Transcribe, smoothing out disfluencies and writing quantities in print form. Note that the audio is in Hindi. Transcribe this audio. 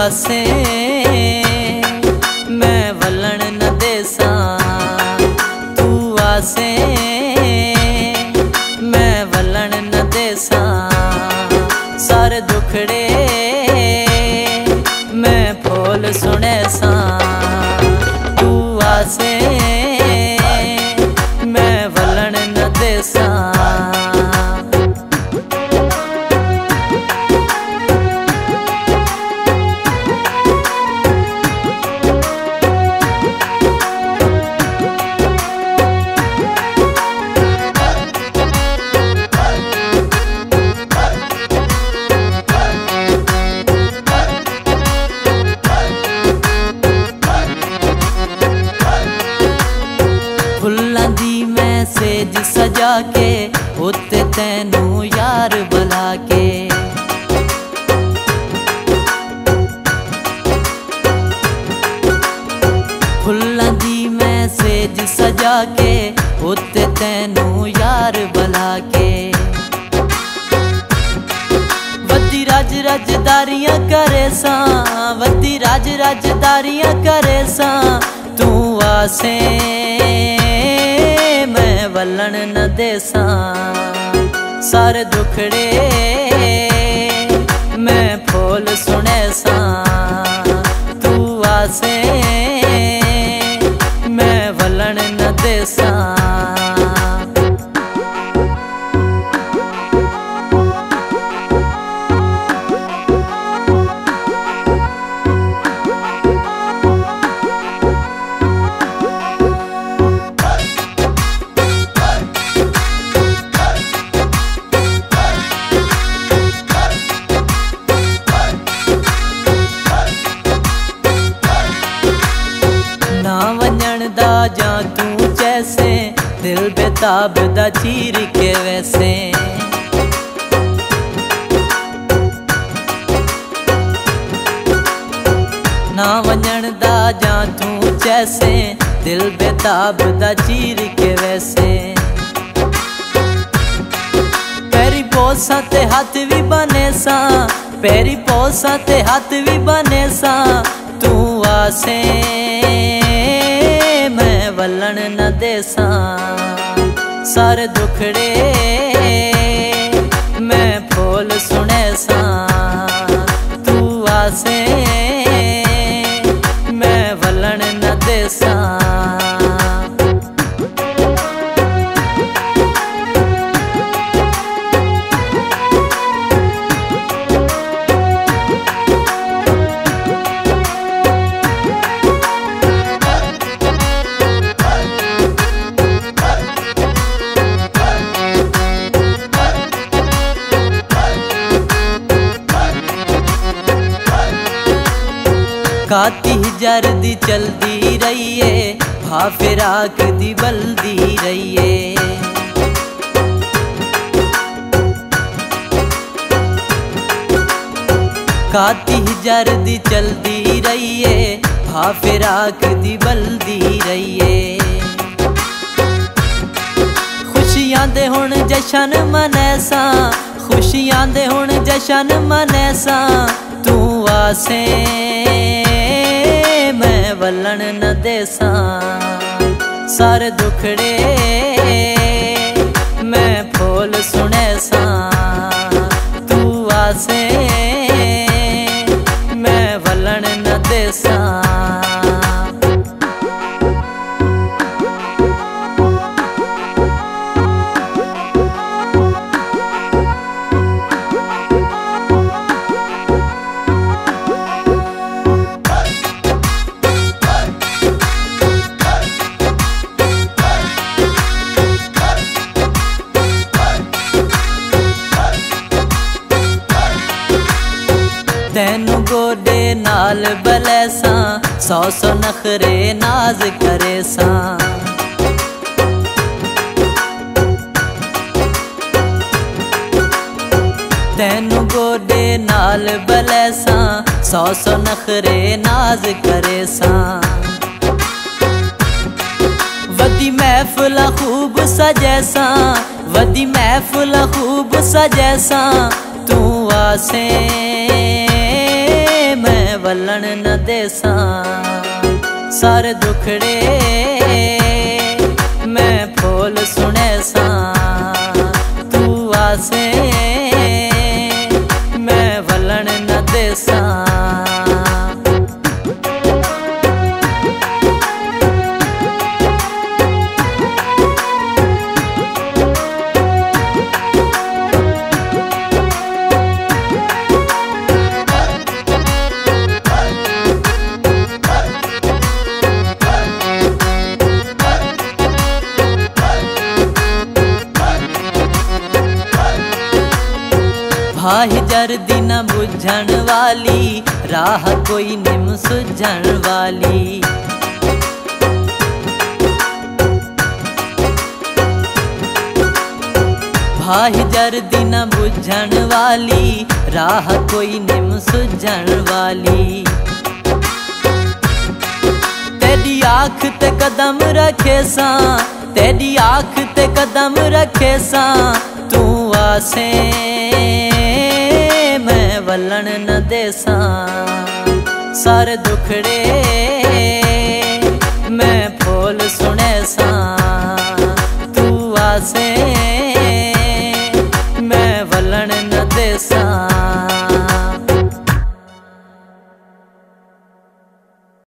आसे मैं वलन न देसा, तू आसे मैं वलन न देसा। सारे दुखड़े मैं फूल सुने सा, तू आसे मैं वलन न देसा। फुल्लां दी मैं सेज सजा के उत्ते तैनू यार बुला के, फुल्लां दी मैं सेज सजा के उत्ते तैनू यार बुला के। वती राज राजदारियां करे सा, वती राज राजदारियां करे सा। तू आसे मैं वलन न देसा, सारे दुखड़े मैं फूल सुने सा। तू आसे मैं वलन न देसा। ना वंजन दा जा तू जैसे, दिल बेताब दा चीर के वैसे। ना वंजन दा जा तू जैसे, दिल बेताब दा चीर के वैसे। पैरी पोसा ते हाथ भी बने सा, पैरी पोसा ते हाथ भी बने सा। तू आसे मैं वलन न देसा, सारे दुखड़े मैं फूल सुने सा। तू आसे मैं वलन न देसा। काती जर्दी चलदी रहिए, भा फिराक दी बलदी रहिए। काती जर्दी चलदी रहिए, भा फिराक दी बलदी रहिए। खुशियां दे हुण जशन मनेसा, खुशियां दे हुण जशन मनेसा। तू आसे मैं वलन न देसा, सारे दुखड़े मैं फूल सुने सा। तू आसे मैं वलन न देसा। तैनू गोडे नाल बलैसा, सौ सौ नखरे नाज करे सा। तैनू गोडे नाल बलैसा, सौ सौ नखरे नाज करे सा। वदी महफिल खूब सजैसा, वदी महफिल खूब सजैसा। तू आसे मैं वल वलन न देसा। सारे दुखड़े मैं फूल सुने सा, तू आसे मैं वलन न देसा। भाई जर्दी न बुझण वाली, राह कोई निम सुझण वाली। भाई जर्दी न बुझण वाली, राह कोई निम सुझण वाली। तेरी आँख ते कदम रखे सा, तेरी आँख ते कदम रखे सा, तू आसे मैं वलन न देसा। सारे दुखड़े मैं फूल सुने सा,